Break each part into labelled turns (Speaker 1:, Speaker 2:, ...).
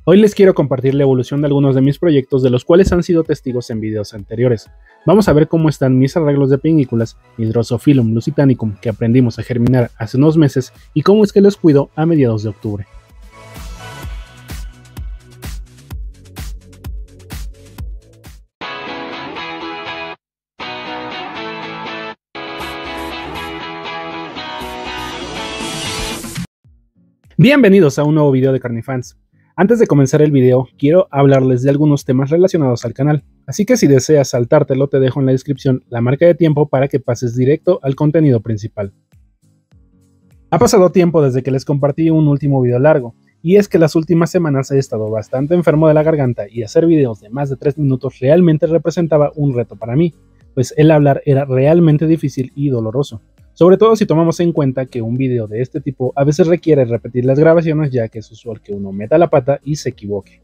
Speaker 1: Hoy les quiero compartir la evolución de algunos de mis proyectos de los cuales han sido testigos en videos anteriores. Vamos a ver cómo están mis arreglos de pinículas, mi Drosophilum lusitanicum que aprendimos a germinar hace unos meses y cómo es que los cuido a mediados de octubre. Bienvenidos a un nuevo video de Carnifans. Antes de comenzar el video, quiero hablarles de algunos temas relacionados al canal, así que si deseas saltártelo te dejo en la descripción la marca de tiempo para que pases directo al contenido principal. Ha pasado tiempo desde que les compartí un último video largo, y es que las últimas semanas he estado bastante enfermo de la garganta y hacer videos de más de 3 minutos realmente representaba un reto para mí, pues el hablar era realmente difícil y doloroso. Sobre todo si tomamos en cuenta que un video de este tipo a veces requiere repetir las grabaciones, ya que es usual que uno meta la pata y se equivoque.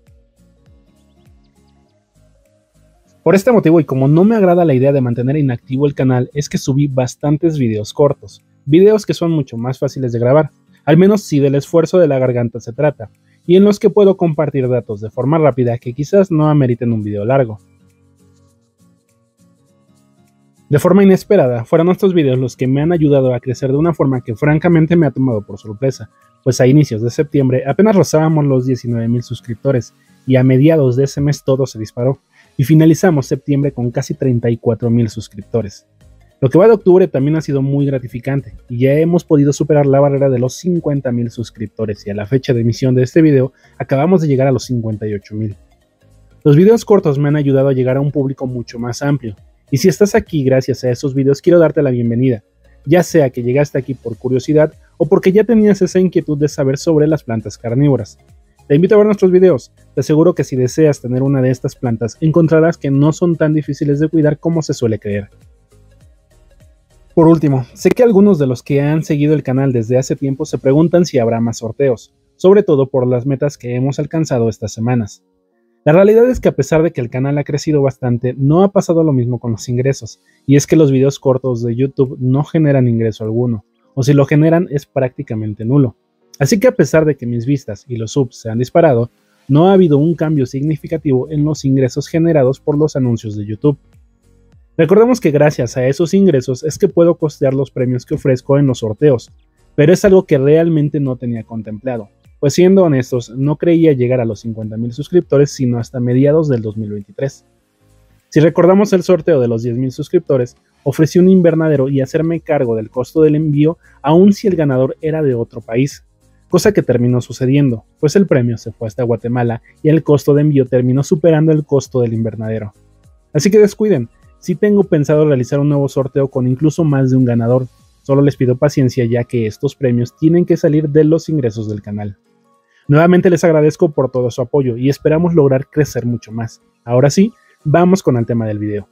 Speaker 1: Por este motivo, y como no me agrada la idea de mantener inactivo el canal, es que subí bastantes videos cortos, videos que son mucho más fáciles de grabar, al menos si del esfuerzo de la garganta se trata, y en los que puedo compartir datos de forma rápida que quizás no ameriten un video largo. De forma inesperada, fueron estos videos los que me han ayudado a crecer de una forma que francamente me ha tomado por sorpresa, pues a inicios de septiembre apenas rozábamos los 19,000 suscriptores, y a mediados de ese mes todo se disparó, y finalizamos septiembre con casi 34,000 suscriptores. Lo que va de octubre también ha sido muy gratificante, y ya hemos podido superar la barrera de los 50,000 suscriptores, y a la fecha de emisión de este video acabamos de llegar a los 58,000. Los videos cortos me han ayudado a llegar a un público mucho más amplio, y si estás aquí gracias a esos videos quiero darte la bienvenida, ya sea que llegaste aquí por curiosidad o porque ya tenías esa inquietud de saber sobre las plantas carnívoras. Te invito a ver nuestros videos, te aseguro que si deseas tener una de estas plantas encontrarás que no son tan difíciles de cuidar como se suele creer. Por último, sé que algunos de los que han seguido el canal desde hace tiempo se preguntan si habrá más sorteos, sobre todo por las metas que hemos alcanzado estas semanas. La realidad es que a pesar de que el canal ha crecido bastante, no ha pasado lo mismo con los ingresos, y es que los videos cortos de YouTube no generan ingreso alguno, o si lo generan es prácticamente nulo. Así que a pesar de que mis vistas y los subs se han disparado, no ha habido un cambio significativo en los ingresos generados por los anuncios de YouTube. Recordemos que gracias a esos ingresos es que puedo costear los premios que ofrezco en los sorteos, pero es algo que realmente no tenía contemplado. Pues siendo honestos, no creía llegar a los 50,000 suscriptores sino hasta mediados del 2023. Si recordamos el sorteo de los 10,000 suscriptores, ofrecí un invernadero y hacerme cargo del costo del envío aun si el ganador era de otro país, cosa que terminó sucediendo, pues el premio se fue hasta Guatemala y el costo de envío terminó superando el costo del invernadero. Así que descuiden, sí tengo pensado realizar un nuevo sorteo con incluso más de un ganador, solo les pido paciencia ya que estos premios tienen que salir de los ingresos del canal. Nuevamente les agradezco por todo su apoyo y esperamos lograr crecer mucho más. Ahora sí, vamos con el tema del video.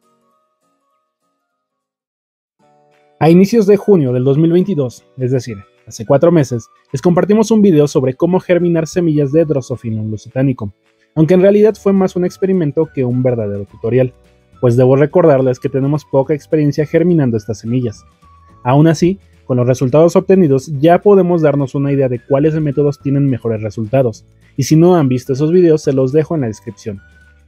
Speaker 1: A inicios de junio del 2022, es decir, hace 4 meses, les compartimos un video sobre cómo germinar semillas de Drosophilum lusitanicum, aunque en realidad fue más un experimento que un verdadero tutorial, pues debo recordarles que tenemos poca experiencia germinando estas semillas. Aún así, con los resultados obtenidos ya podemos darnos una idea de cuáles métodos tienen mejores resultados, y si no han visto esos videos se los dejo en la descripción.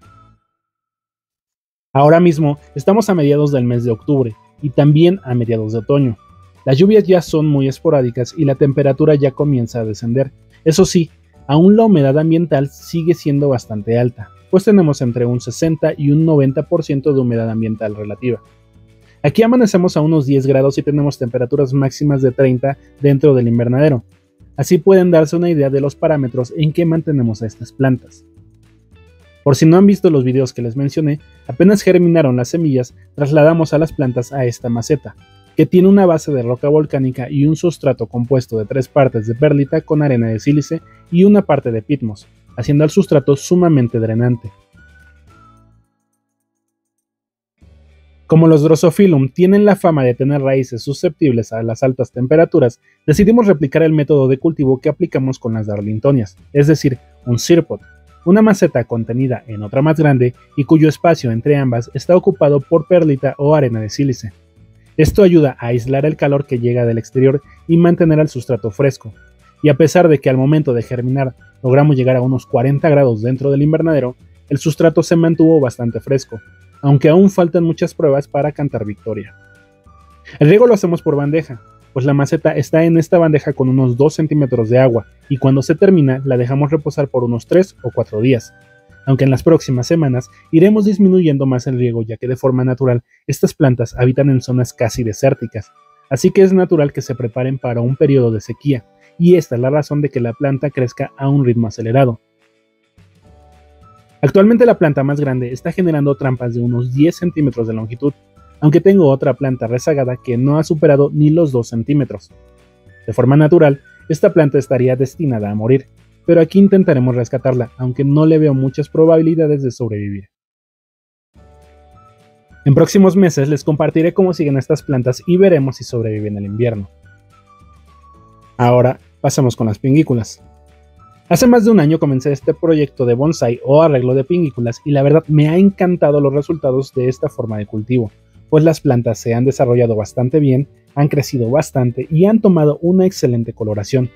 Speaker 1: Ahora mismo estamos a mediados del mes de octubre, y también a mediados de otoño. Las lluvias ya son muy esporádicas y la temperatura ya comienza a descender. Eso sí, aún la humedad ambiental sigue siendo bastante alta, pues tenemos entre un 60 y un 90% de humedad ambiental relativa. Aquí amanecemos a unos 10 grados y tenemos temperaturas máximas de 30 dentro del invernadero. Así pueden darse una idea de los parámetros en que mantenemos a estas plantas. Por si no han visto los videos que les mencioné, apenas germinaron las semillas, trasladamos a las plantas a esta maceta, que tiene una base de roca volcánica y un sustrato compuesto de 3 partes de perlita con arena de sílice y una parte de pitmos, haciendo el sustrato sumamente drenante. Como los Drosophilum tienen la fama de tener raíces susceptibles a las altas temperaturas, decidimos replicar el método de cultivo que aplicamos con las Darlingtonias, es decir, un cirpot, una maceta contenida en otra más grande y cuyo espacio entre ambas está ocupado por perlita o arena de sílice. Esto ayuda a aislar el calor que llega del exterior y mantener al sustrato fresco. y a pesar de que al momento de germinar logramos llegar a unos 40 grados dentro del invernadero, el sustrato se mantuvo bastante fresco, aunque aún faltan muchas pruebas para cantar victoria. El riego lo hacemos por bandeja, pues la maceta está en esta bandeja con unos 2 centímetros de agua y cuando se termina la dejamos reposar por unos 3 o 4 días, aunque en las próximas semanas iremos disminuyendo más el riego ya que de forma natural estas plantas habitan en zonas casi desérticas, así que es natural que se preparen para un periodo de sequía, y esta es la razón de que la planta crezca a un ritmo acelerado. Actualmente la planta más grande está generando trampas de unos 10 centímetros de longitud, aunque tengo otra planta rezagada que no ha superado ni los 2 centímetros. De forma natural, esta planta estaría destinada a morir, pero aquí intentaremos rescatarla, aunque no le veo muchas probabilidades de sobrevivir. En próximos meses les compartiré cómo siguen estas plantas y veremos si sobreviven el invierno. Ahora pasamos con las pingículas. Hace más de un año comencé este proyecto de bonsái o arreglo de pingículas y la verdad me ha encantado los resultados de esta forma de cultivo, pues las plantas se han desarrollado bastante bien, han crecido bastante y han tomado una excelente coloración.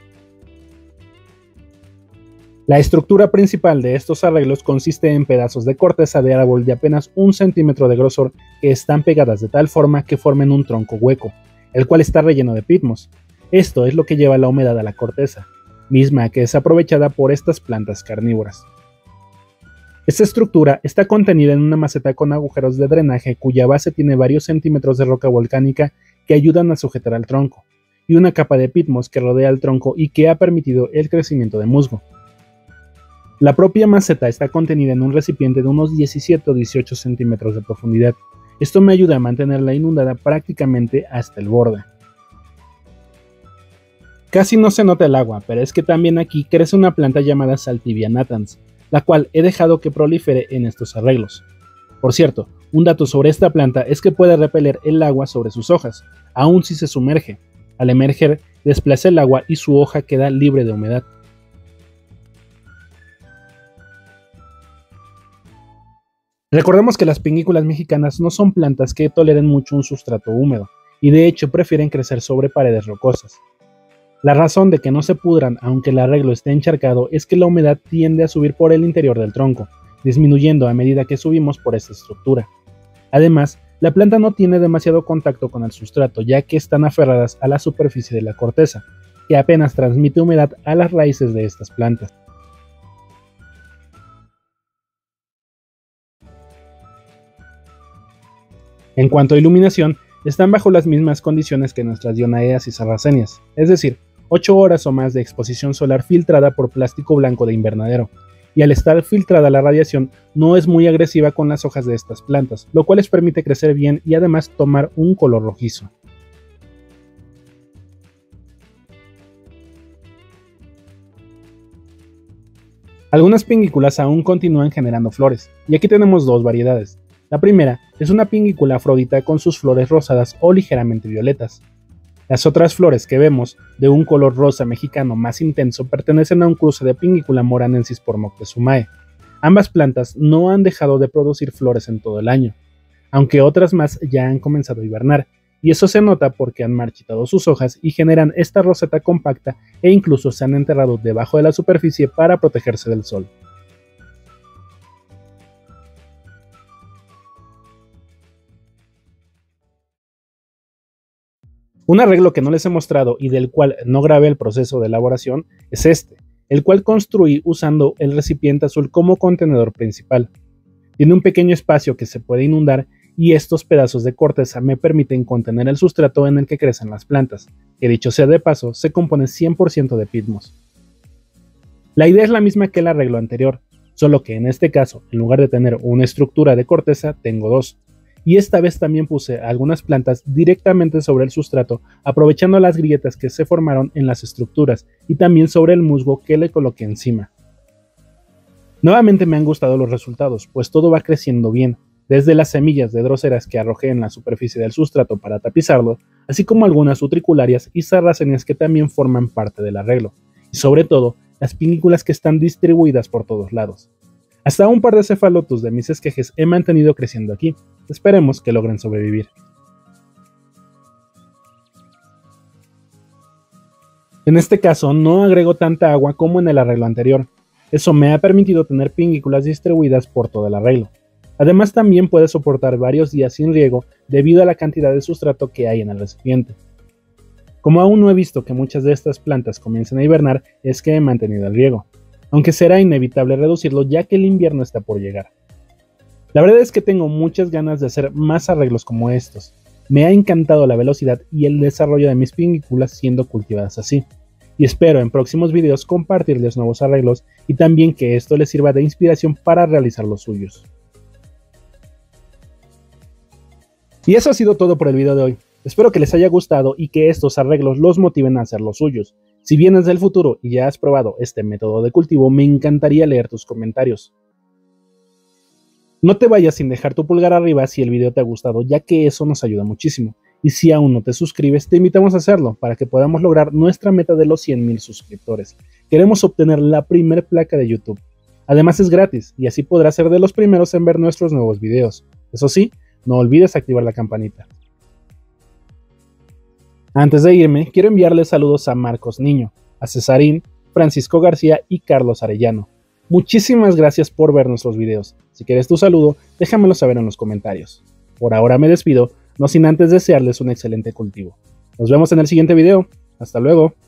Speaker 1: La estructura principal de estos arreglos consiste en pedazos de corteza de árbol de apenas 1 centímetro de grosor que están pegadas de tal forma que formen un tronco hueco, el cual está relleno de pitmos. Esto es lo que lleva la humedad a la corteza, misma que es aprovechada por estas plantas carnívoras. Esta estructura está contenida en una maceta con agujeros de drenaje cuya base tiene varios centímetros de roca volcánica que ayudan a sujetar al tronco, y una capa de pitmos que rodea el tronco y que ha permitido el crecimiento de musgo. La propia maceta está contenida en un recipiente de unos 17 o 18 centímetros de profundidad. Esto me ayuda a mantenerla inundada prácticamente hasta el borde. Casi no se nota el agua, pero es que también aquí crece una planta llamada Saltivia natans, la cual he dejado que prolifere en estos arreglos. Por cierto, un dato sobre esta planta es que puede repeler el agua sobre sus hojas, aun si se sumerge. Al emerger, desplaza el agua y su hoja queda libre de humedad. Recordemos que las pingículas mexicanas no son plantas que toleren mucho un sustrato húmedo, y de hecho prefieren crecer sobre paredes rocosas. La razón de que no se pudran aunque el arreglo esté encharcado es que la humedad tiende a subir por el interior del tronco, disminuyendo a medida que subimos por esta estructura. Además, la planta no tiene demasiado contacto con el sustrato ya que están aferradas a la superficie de la corteza, que apenas transmite humedad a las raíces de estas plantas. En cuanto a iluminación, están bajo las mismas condiciones que nuestras dionaeas y sarracenias, es decir, 8 horas o más de exposición solar filtrada por plástico blanco de invernadero, y al estar filtrada la radiación no es muy agresiva con las hojas de estas plantas, lo cual les permite crecer bien y además tomar un color rojizo. Algunas pingículas aún continúan generando flores, y aquí tenemos dos variedades. La primera es una pingícula afrodita con sus flores rosadas o ligeramente violetas. Las otras flores que vemos, de un color rosa mexicano más intenso, pertenecen a un cruce de Pingícula moranensis por Moctezumae. Ambas plantas no han dejado de producir flores en todo el año, aunque otras más ya han comenzado a hibernar, y eso se nota porque han marchitado sus hojas y generan esta roseta compacta e incluso se han enterrado debajo de la superficie para protegerse del sol. Un arreglo que no les he mostrado y del cual no grabé el proceso de elaboración es este, el cual construí usando el recipiente azul como contenedor principal. Tiene un pequeño espacio que se puede inundar y estos pedazos de corteza me permiten contener el sustrato en el que crecen las plantas, que dicho sea de paso, se compone 100% de pitmos. La idea es la misma que el arreglo anterior, solo que en este caso, en lugar de tener una estructura de corteza, tengo dos. Y esta vez también puse algunas plantas directamente sobre el sustrato, aprovechando las grietas que se formaron en las estructuras y también sobre el musgo que le coloqué encima. Nuevamente me han gustado los resultados, pues todo va creciendo bien, desde las semillas de droseras que arrojé en la superficie del sustrato para tapizarlo, así como algunas utricularias y sarracenias que también forman parte del arreglo, y sobre todo, las pingículas que están distribuidas por todos lados. Hasta un par de cefalotus de mis esquejes he mantenido creciendo aquí. Esperemos que logren sobrevivir. En este caso no agrego tanta agua como en el arreglo anterior. Eso me ha permitido tener pingículas distribuidas por todo el arreglo. Además también puede soportar varios días sin riego debido a la cantidad de sustrato que hay en el recipiente. Como aún no he visto que muchas de estas plantas comiencen a hibernar, es que he mantenido el riego, aunque será inevitable reducirlo ya que el invierno está por llegar. La verdad es que tengo muchas ganas de hacer más arreglos como estos. Me ha encantado la velocidad y el desarrollo de mis pingículas siendo cultivadas así. Y espero en próximos videos compartirles nuevos arreglos y también que esto les sirva de inspiración para realizar los suyos. Y eso ha sido todo por el video de hoy. Espero que les haya gustado y que estos arreglos los motiven a hacer los suyos. Si vienes del futuro y ya has probado este método de cultivo, me encantaría leer tus comentarios. No te vayas sin dejar tu pulgar arriba si el video te ha gustado, ya que eso nos ayuda muchísimo. Y si aún no te suscribes, te invitamos a hacerlo para que podamos lograr nuestra meta de los 100,000 suscriptores. Queremos obtener la primer placa de YouTube. Además es gratis y así podrás ser de los primeros en ver nuestros nuevos videos. Eso sí, no olvides activar la campanita. Antes de irme, quiero enviarles saludos a Marcos Niño, a Cesarín, Francisco García y Carlos Arellano. Muchísimas gracias por ver nuestros videos. Si quieres tu saludo, déjamelo saber en los comentarios. Por ahora me despido, no sin antes desearles un excelente cultivo. Nos vemos en el siguiente video. Hasta luego.